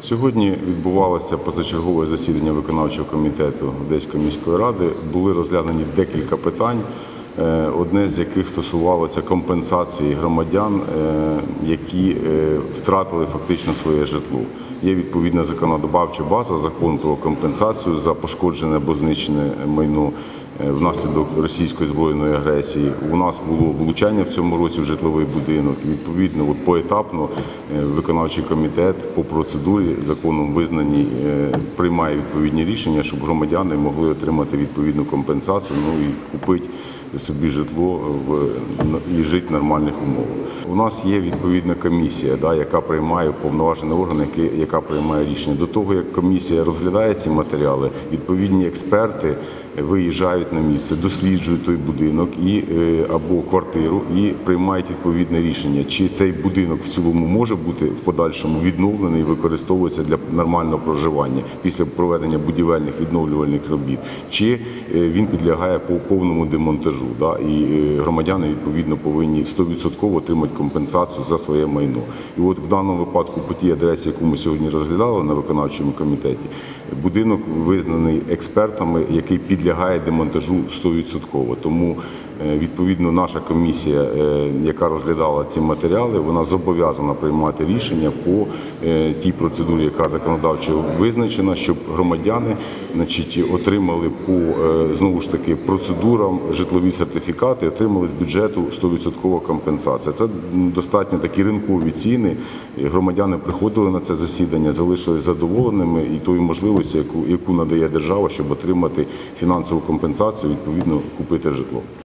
Сьогодні відбувалося позачергове засідання виконавчого комітету Одеської міської ради. Були розглянені декілька питань, одне з яких стосувалося компенсації громадян, які втратили фактично своє житло. Є відповідна законодавча база, закон про компенсацію за пошкоджене або знищене майно внаслідок російської збройної агресії. У нас було влучання в цьому році в житловий будинок. Відповідно, поетапно виконавчий комітет по процедурі законом визнані приймає відповідні рішення, щоб громадяни могли отримати відповідну компенсацію, і купити собі житло і жити в нормальних умовах. У нас є відповідна комісія, яка приймає, повноважений орган, яка приймає рішення. До того, як комісія розглядає ці матеріали, відповідні експерти виїжджають на місце, досліджують той будинок або квартиру і приймають відповідне рішення, чи цей будинок в цілому може бути в подальшому відновлений і використовуватися для нормального проживання після проведення будівельних відновлювальних робіт, чи він підлягає повному демонтажу. І громадяни, відповідно, повинні 100% отримати компенсацію за своє майно. І от в даному випадку, по тій адресі, яку ми сьогодні розглядали на виконавчому комітеті, будинок визнаний експертами, який підлягає демонтажу 100%. Тому, відповідно, наша комісія, яка розглядала ці матеріали, вона зобов'язана приймати рішення по тій процедурі, яка законодавчо визначена, щоб громадяни отримали по, знову ж таки, процедурам житлові сертифікати, отримали з бюджету 100% компенсація. Це достатньо такі ринкові ціни. Громадяни приходили на це засідання, залишились задоволеними і тою можливістю, яку надає держава, щоб отримати фінансову компенсацію, відповідно, купити житло.